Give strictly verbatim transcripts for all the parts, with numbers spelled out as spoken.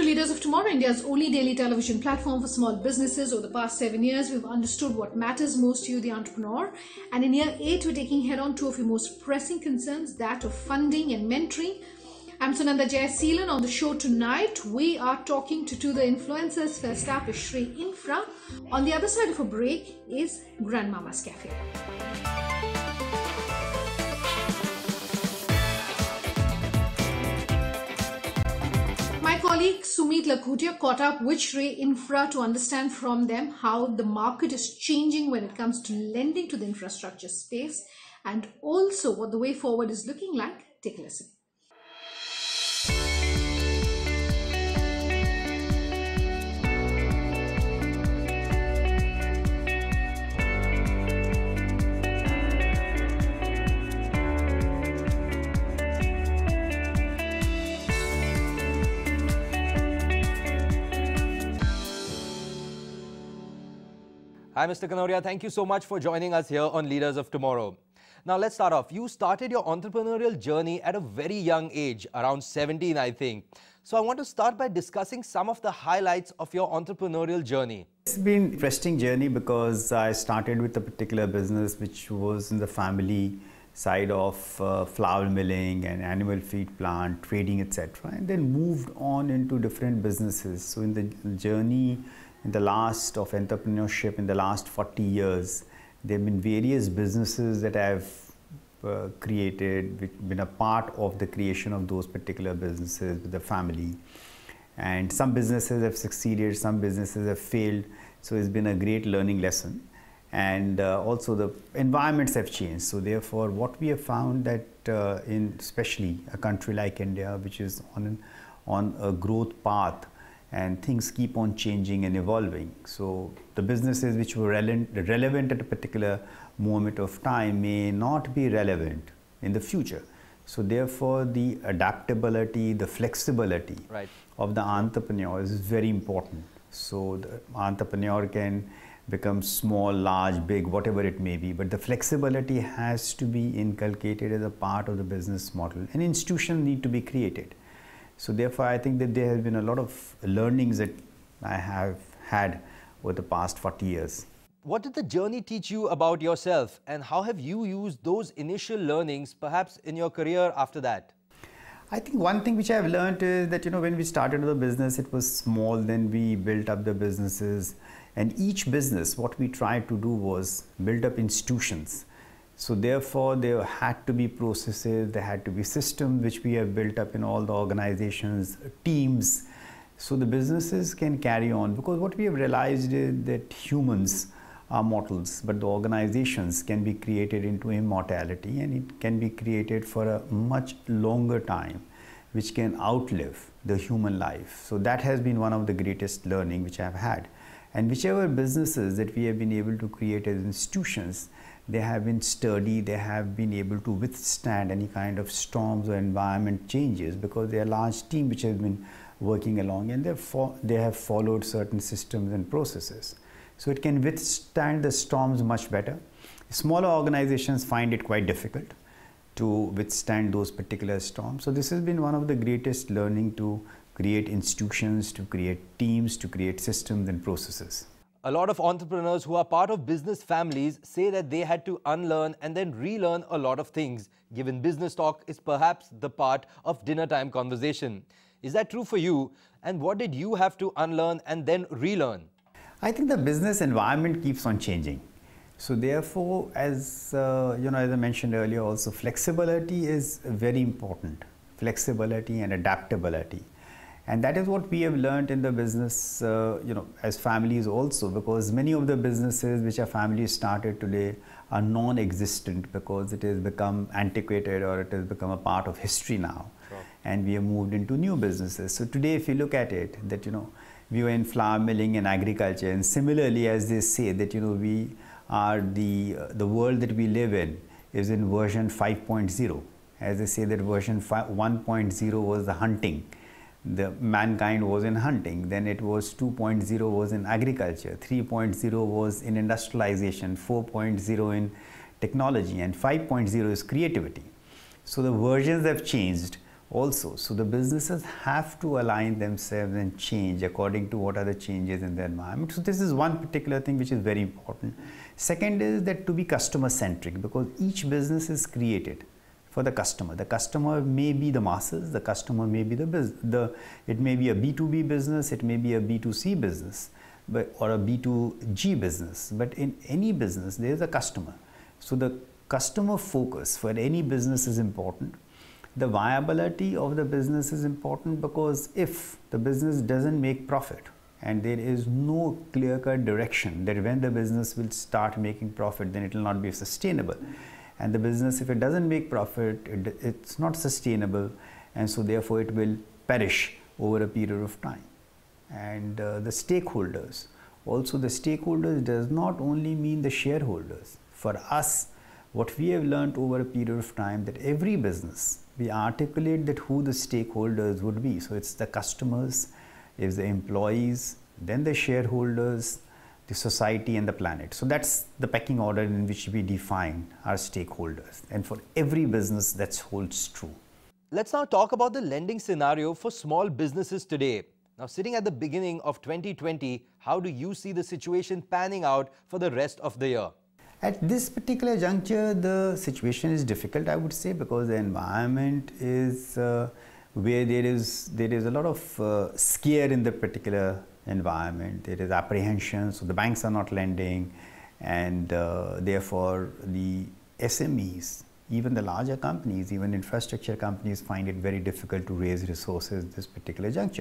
Leaders of Tomorrow, India's only daily television platform for small businesses. Over the past seven years, we've understood what matters most to you, the entrepreneur. And in year eight, we're taking head on two of your most pressing concerns, that of funding and mentoring. I'm Sunanda Jayaseelan. On the show tonight, we are talking to two of the influencers. First up is Shree Infra. On the other side of a break is Grandmama's Cafe. My colleague Sumit Lakhutia caught up with Shree Infra to understand from them how the market is changing when it comes to lending to the infrastructure space, and also what the way forward is looking like. Take a listen. Hi, Mister Kanoria. Thank you so much for joining us here on Leaders of Tomorrow. Now, let's start off. You started your entrepreneurial journey at a very young age, around seventeen, I think. So I want to start by discussing some of the highlights of your entrepreneurial journey. It's been an interesting journey because I started with a particular business which was in the family side of uh, flour milling and animal feed plant, trading, et cetera, and then moved on into different businesses. So in the journey, in the last of entrepreneurship, in the last forty years, there have been various businesses that I've uh, created, which been a part of the creation of those particular businesses with the family. And some businesses have succeeded, some businesses have failed. So it's been a great learning lesson. And uh, also the environments have changed. So therefore, what we have found that uh, in especially a country like India, which is on, an, on a growth path, and things keep on changing and evolving. So the businesses which were relevant, relevant at a particular moment of time may not be relevant in the future. So therefore, the adaptability, the flexibility right. of the entrepreneur is very important. So the entrepreneur can become small, large, big, whatever it may be, but the flexibility has to be inculcated as a part of the business model. An institution need to be created. So therefore, I think that there have been a lot of learnings that I have had over the past forty years. What did the journey teach you about yourself, and how have you used those initial learnings perhaps in your career after that? I think one thing which I have learned is that, you know, when we started the business, it was small, then we built up the businesses, and each business, what we tried to do was build up institutions. So therefore, there had to be processes, there had to be systems which we have built up in all the organizations, teams, so the businesses can carry on. Because what we have realized is that humans are mortals, but the organizations can be created into immortality, and it can be created for a much longer time, which can outlive the human life. So that has been one of the greatest learning which I have had. And whichever businesses that we have been able to create as institutions, they have been sturdy, they have been able to withstand any kind of storms or environment changes, because they are a large team which has been working along, and they have followed certain systems and processes. So it can withstand the storms much better. Smaller organizations find it quite difficult to withstand those particular storms. So this has been one of the greatest learning, to create institutions, to create teams, to create systems and processes. A lot of entrepreneurs who are part of business families say that they had to unlearn and then relearn a lot of things, given business talk is perhaps the part of dinner time conversation. Is that true for you? And what did you have to unlearn and then relearn? I think the business environment keeps on changing. So therefore, as uh, you know, as I mentioned earlier also, flexibility is very important. Flexibility and adaptability. And that is what we have learned in the business, uh, you know, as families also, because many of the businesses which our families started today are non-existent, because it has become antiquated, or it has become a part of history now. Sure. And we have moved into new businesses. So today, if you look at it, that, you know, we were in flour milling and agriculture, and similarly, as they say that, you know, we are the, uh, the world that we live in is in version five point oh. As they say that version one point oh was the hunting. The mankind was in hunting, then it was two point oh was in agriculture, three point oh was in industrialization, four point oh in technology, and five point oh is creativity. So the versions have changed. also. So the businesses have to align themselves and change according to what are the changes in the environment. So this is one particular thing which is very important. Second is that to be customer centric, because each business is created for the customer. The customer may be the masses, the customer may be the business, the, it may be a B two B business, it may be a B two C business, but, or a B two G business. But in any business, there is a customer. So the customer focus for any business is important. The viability of the business is important, because if the business doesn't make profit and there is no clear-cut direction that when the business will start making profit, then it will not be sustainable. And the business, if it doesn't make profit, it, it's not sustainable, and so therefore it will perish over a period of time. And uh, the stakeholders, also the stakeholders does not only mean the shareholders. For us, what we have learned over a period of time, that every business, we articulate that who the stakeholders would be. So it's the customers, it's the employees, then the shareholders, the society and the planet. So that's the pecking order in which we define our stakeholders. And for every business, that holds true. Let's now talk about the lending scenario for small businesses today. Now, sitting at the beginning of twenty twenty, how do you see the situation panning out for the rest of the year? At this particular juncture, the situation is difficult, I would say, because the environment is uh, where there is there is a lot of uh, scare in the particular environment. There is apprehension, so the banks are not lending, and uh, therefore the S M Es, even the larger companies, even infrastructure companies, find it very difficult to raise resources at this particular juncture.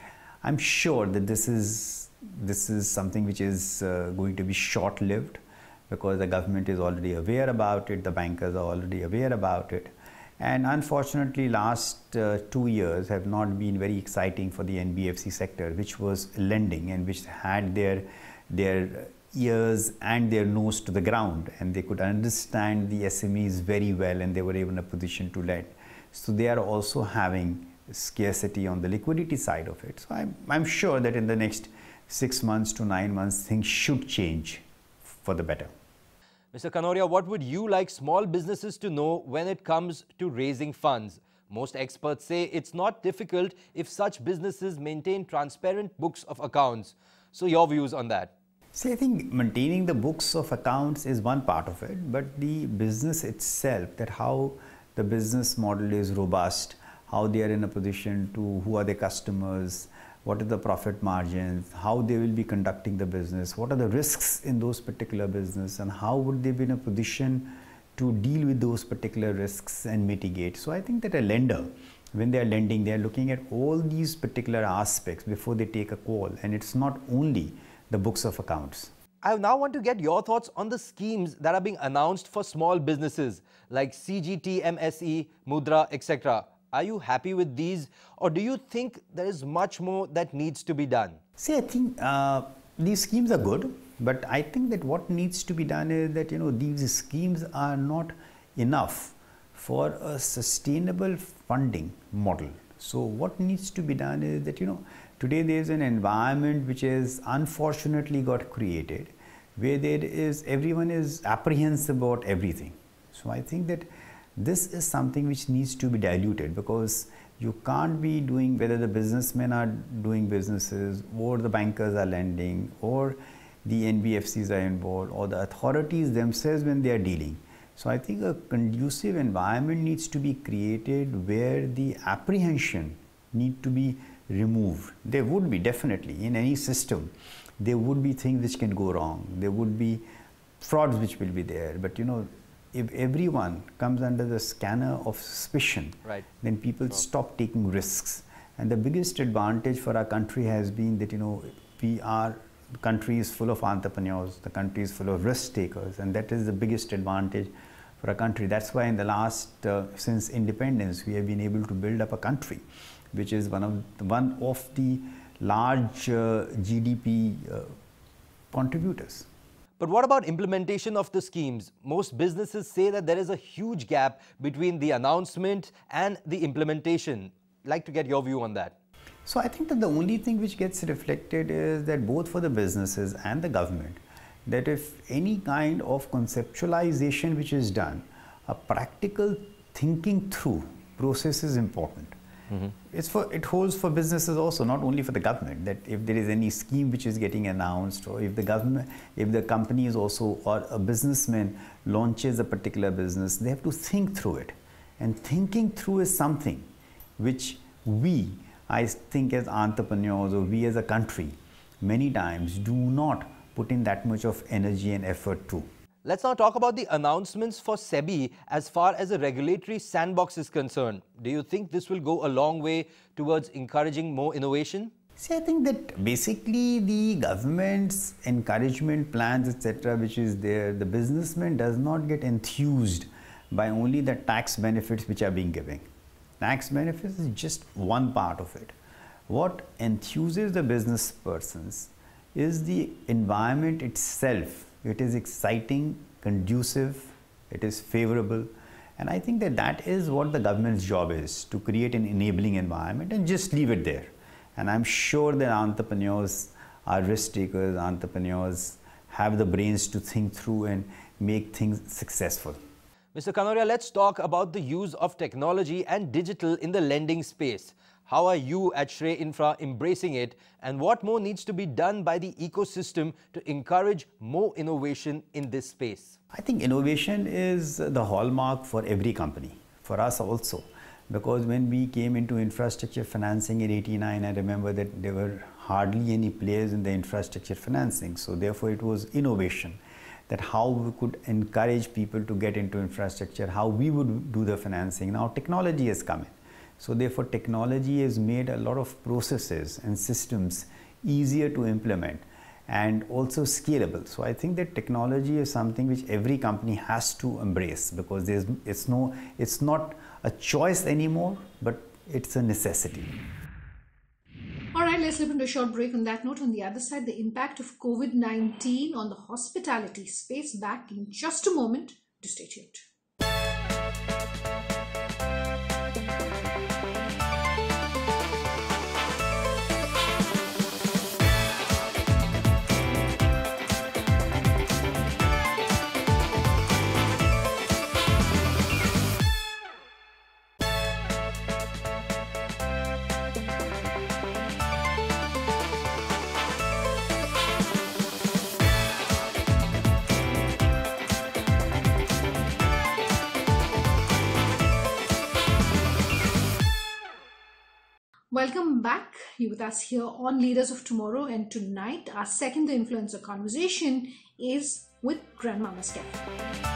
I'm sure that this is this is something which is uh, going to be short-lived, because the government is already aware about it, the bankers are already aware about it. And unfortunately, last uh, two years have not been very exciting for the N B F C sector, which was lending and which had their, their ears and their nose to the ground, and they could understand the S M Es very well, and they were even in a position to lend. So they are also having scarcity on the liquidity side of it. So I'm, I'm sure that in the next six months to nine months, things should change for the better. Mister Kanoria, what would you like small businesses to know when it comes to raising funds? Most experts say it's not difficult if such businesses maintain transparent books of accounts. So your views on that? See, I think maintaining the books of accounts is one part of it, but the business itself, that how the business model is robust, how they are in a position to, who are their customers, what are the profit margins, how they will be conducting the business, what are the risks in those particular business, and how would they be in a position to deal with those particular risks and mitigate. So I think that a lender, when they are lending, they are looking at all these particular aspects before they take a call, and it's not only the books of accounts. I now want to get your thoughts on the schemes that are being announced for small businesses like C G T M S E, Mudra, et cetera. Are you happy with these, or do you think there is much more that needs to be done? See, I think uh, these schemes are good, but I think that what needs to be done is that, you know, these schemes are not enough for a sustainable funding model. So what needs to be done is that, you know, today there is an environment which is unfortunately got created, where there is, everyone is apprehensive about everything. So I think that this is something which needs to be diluted, because you can't be doing, whether the businessmen are doing businesses, or the bankers are lending, or the N B F Cs are involved, or the authorities themselves when they are dealing. So I think a conducive environment needs to be created where the apprehension need to be removed. There would be definitely in any system, there would be things which can go wrong. There would be frauds which will be there, but you know, if everyone comes under the scanner of suspicion, right, then people sure. stop taking risks. And the biggest advantage for our country has been that, you know, we are, the country is full of entrepreneurs, the country is full of risk takers, and that is the biggest advantage for our country. That's why in the last, uh, since independence, we have been able to build up a country which is one of the, one of the large uh, G D P uh, contributors. But what about implementation of the schemes? Most businesses say that there is a huge gap between the announcement and the implementation. I'd like to get your view on that. So I think that the only thing which gets reflected is that both for the businesses and the government, that if any kind of conceptualization which is done, a practical thinking through process is important. Mm-hmm. It's for, it holds for businesses also, not only for the government, that if there is any scheme which is getting announced, or if the government, if the company is also, or a businessman launches a particular business, they have to think through it. And thinking through is something which we, I think as entrepreneurs, or we as a country, many times do not put in that much of energy and effort to. Let's now talk about the announcements for SEBI as far as a regulatory sandbox is concerned. Do you think this will go a long way towards encouraging more innovation? See, I think that basically the government's encouragement plans, et cetera, which is there, the businessman does not get enthused by only the tax benefits which are being given. Tax benefits is just one part of it. What enthuses the business persons is the environment itself. It is exciting, conducive, it is favorable, and I think that that is what the government's job is, to create an enabling environment and just leave it there. And I'm sure that entrepreneurs are risk takers, entrepreneurs have the brains to think through and make things successful. Mister Kanoria, let's talk about the use of technology and digital in the lending space. How are you at Shrey Infra embracing it, and what more needs to be done by the ecosystem to encourage more innovation in this space? I think innovation is the hallmark for every company, for us also. Because when we came into infrastructure financing in eighty-nine, I remember that there were hardly any players in the infrastructure financing. So therefore it was innovation, that how we could encourage people to get into infrastructure, how we would do the financing. Now technology has come in. So therefore technology has made a lot of processes and systems easier to implement and also scalable. So I think that technology is something which every company has to embrace, because there's, it's, no, it's not a choice anymore, but it's a necessity. All right, let's slip into a short break. On that note, on the other side, the impact of COVID nineteen on the hospitality space. Back in just a moment. To stay tuned. Welcome back. You with us here on Leaders of Tomorrow, and tonight our second influencer conversation is with Grandmama's Cafe.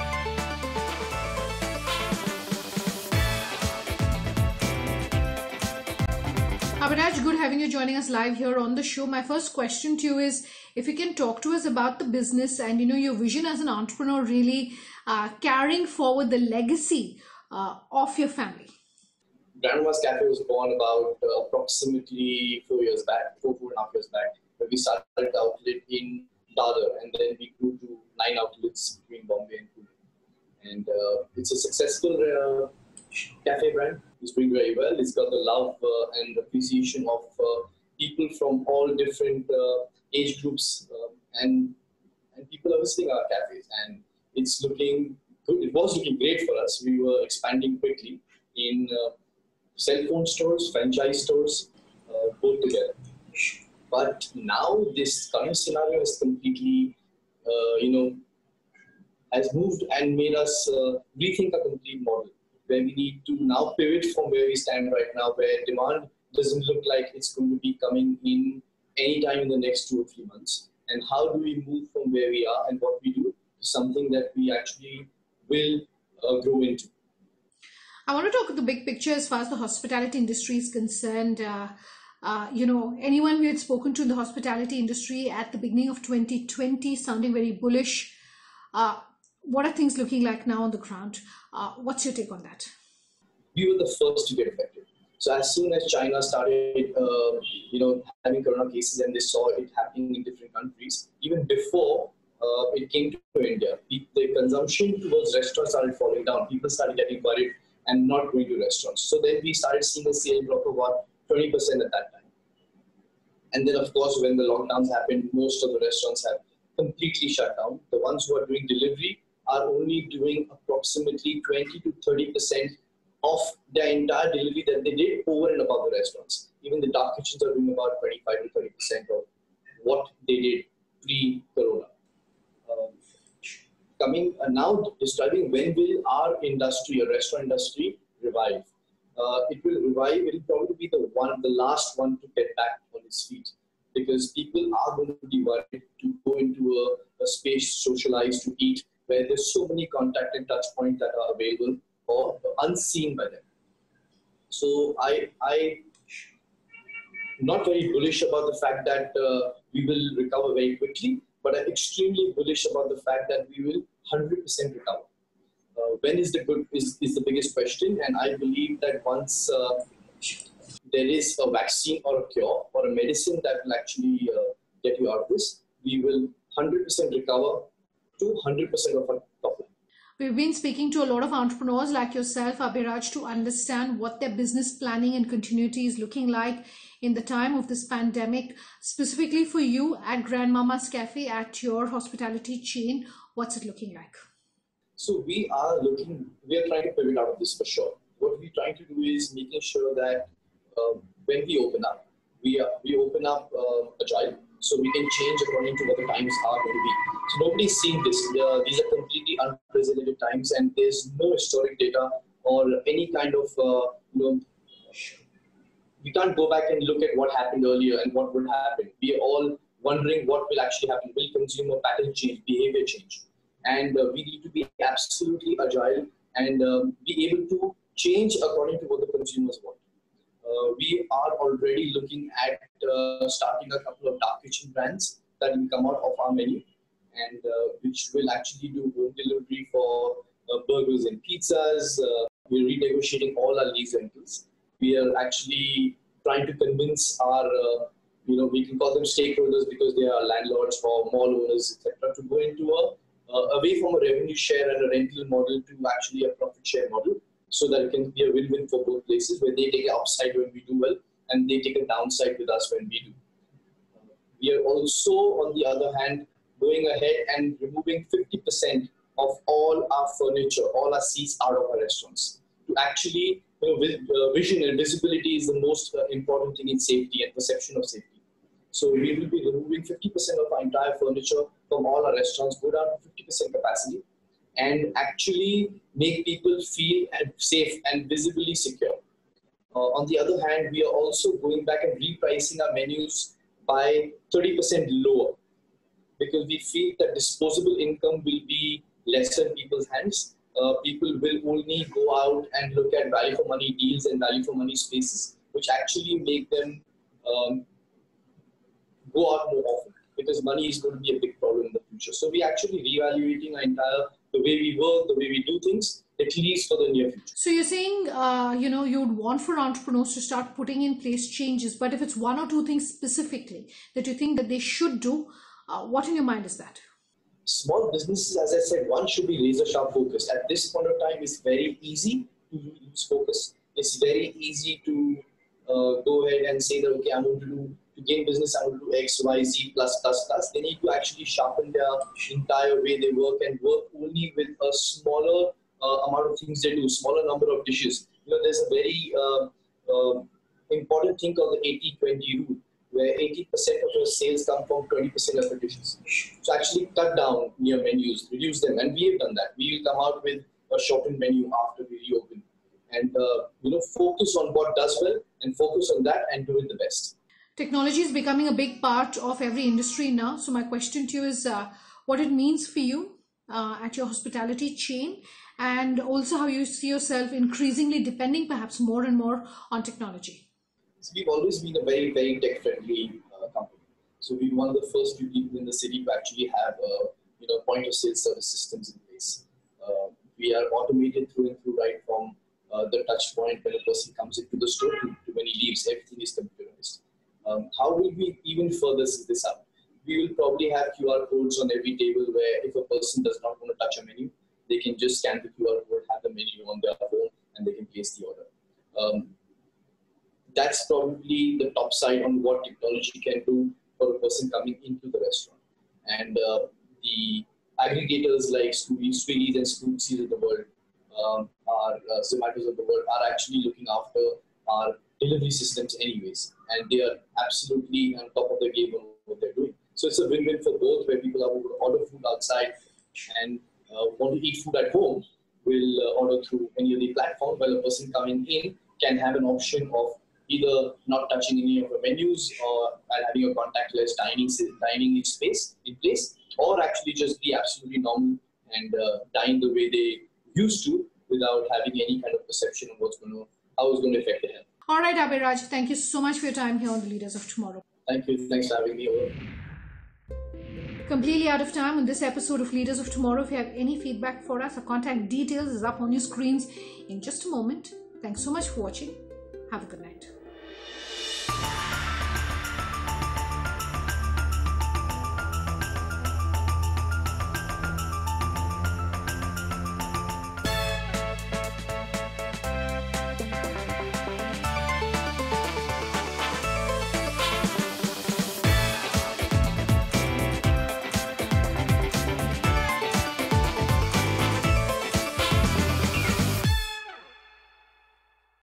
Abhinaj, good having you joining us live here on the show. My first question to you is, if you can talk to us about the business and you know your vision as an entrepreneur, really uh, carrying forward the legacy uh, of your family. Grandmama's Cafe was born about uh, approximately four years back, four, four and a half years back, when we started the outlet in Dadar, and then we grew to nine outlets between Bombay and Pune. And uh, it's a successful uh, cafe brand. It's doing very well. It's got the love uh, and appreciation of uh, people from all different uh, age groups, uh, and and people are visiting our cafes. And it's looking good. It was looking great for us. We were expanding quickly in uh, cell phone stores, franchise stores, uh, both together. But now this current scenario is completely, uh, you know, has moved and made us uh, rethink a complete model, where we need to now pivot from where we stand right now, where demand doesn't look like it's going to be coming in anytime in the next two or three months. And how do we move from where we are and what we do to something that we actually will uh, grow into? I want to talk the big picture as far as the hospitality industry is concerned. Uh, uh, you know, anyone we had spoken to in the hospitality industry at the beginning of twenty twenty sounding very bullish. Uh, what are things looking like now on the ground? Uh, what's your take on that? We were the first to get affected. So as soon as China started, uh, you know, having corona cases and they saw it happening in different countries, even before uh, it came to India, the consumption towards restaurants started falling down. People started getting worried and not going to restaurants. So then we started seeing a sale drop of about twenty percent at that time. And then of course, when the lockdowns happened, most of the restaurants have completely shut down. The ones who are doing delivery are only doing approximately twenty to thirty percent of their entire delivery that they did over and above the restaurants. Even the dark kitchens are doing about twenty-five to thirty percent of what they did pre-corona. Um, coming uh, now, describing when will our industry, or restaurant industry, revive? Uh, it will revive. It will probably be the one, the last one to get back on its feet, because people are going to be worried to go into a, a space, socialize, to eat, where there's so many contact and touch points that are available or unseen by them. So I, I, not very bullish about the fact that uh, we will recover very quickly, but I'm extremely bullish about the fact that we will one hundred percent recover. Uh, when is the good is, is the biggest question, and I believe that once uh, there is a vaccine or a cure or a medicine that will actually uh, get you out of this, we will one hundred percent recover to one hundred percent of our top line. We've been speaking to a lot of entrepreneurs like yourself, Abhiraj, to understand what their business planning and continuity is looking like in the time of this pandemic. Specifically for you at Grandmama's Cafe, at your hospitality chain, what's it looking like? So we are looking, we are trying to pivot out of this for sure. What we're trying to do is making sure that uh, when we open up, we are, we open up uh, agile, so we can change according to what the times are going to be. So nobody's seen this. Uh, these are completely unprecedented times, and there's no historic data or any kind of, uh, you know, we can't go back and look at what happened earlier and what would happen. We are all wondering what will actually happen. Will consumer pattern change, behavior change? And uh, we need to be absolutely agile and uh, be able to change according to what the consumers want. Uh, we are already looking at uh, starting a couple of dark kitchen brands that will come out of our menu, and uh, which will actually do home delivery for uh, burgers and pizzas. Uh, we're renegotiating all our lease rentals. We are actually trying to convince our, uh, you know, we can call them stakeholders because they are landlords or mall owners, et cetera, to go into a Uh, away from a revenue share and a rental model to actually a profit share model, so that it can be a win-win for both places, where they take an upside when we do well and they take a downside with us when we do. Uh, we are also, on the other hand, going ahead and removing fifty percent of all our furniture, all our seats out of our restaurants. To actually, you know, uh, vision and visibility is the most uh, important thing in safety and perception of safety. So we will be removing fifty percent of our entire furniture from all our restaurants, go down to fifty percent capacity, and actually make people feel safe and visibly secure. Uh, on the other hand, we are also going back and repricing our menus by thirty percent lower, because we feel that disposable income will be lesser in people's hands. Uh, people will only go out and look at value for money deals and value for money spaces, which actually make them um, go out more often, because money is going to be a big problem in the future. So we're actually reevaluating our entire, the way we work, the way we do things, at least for the near future. So you're saying, uh, you know, you'd want for entrepreneurs to start putting in place changes, but if it's one or two things specifically that you think that they should do, uh, what in your mind is that? Small businesses, as I said, one should be razor sharp focused. At this point of time, it's very easy to lose focus. It's very easy to uh, go ahead and say that, okay, I'm going to do to gain business, I will do X, Y, Z, plus, plus, plus. They need to actually sharpen their entire way they work and work only with a smaller uh, amount of things they do, smaller number of dishes. You know, there's a very uh, uh, important thing called the eighty twenty rule, where eighty percent of your sales come from twenty percent of the dishes. So actually cut down your menus, reduce them, and we have done that. We will come out with a shortened menu after we reopen, and uh, you know, focus on what does well and focus on that and do it the best. Technology is becoming a big part of every industry now. So my question to you is uh, what it means for you uh, at your hospitality chain, and also how you see yourself increasingly depending perhaps more and more on technology. So we've always been a very, very tech-friendly uh, company. So we're one of the first few people in the city to actually have uh, you know, point-of-sale service systems in place. Uh, we are automated through and through, right from uh, the touch point when a person comes into the store to, to when he leaves. Everything is computerized. Um, how will we even further see this up? We will probably have Q R codes on every table, where if a person does not want to touch a menu, they can just scan the Q R code, have the menu on their phone, and they can place the order. Um, that's probably the top side on what technology can do for a person coming into the restaurant. And uh, the aggregators like Swiggy and Scootsies of the world um, our uh, Zomatos of the world are actually looking after our delivery systems anyways, and they are absolutely on top of the game on what they're doing. So it's a win-win for both, where people are able to order food outside and uh, want to eat food at home will uh, order through any of the platform, while a person coming in can have an option of either not touching any of the menus or having a contactless dining dining space in place, or actually just be absolutely normal and uh, dine the way they used to without having any kind of perception of what's going to, how it's going to affect their health. All right, Abhiraj, thank you so much for your time here on the Leaders of Tomorrow. Thank you. Thanks for having me over. Completely out of time on this episode of Leaders of Tomorrow. If you have any feedback for us, our contact details is up on your screens in just a moment. Thanks so much for watching. Have a good night.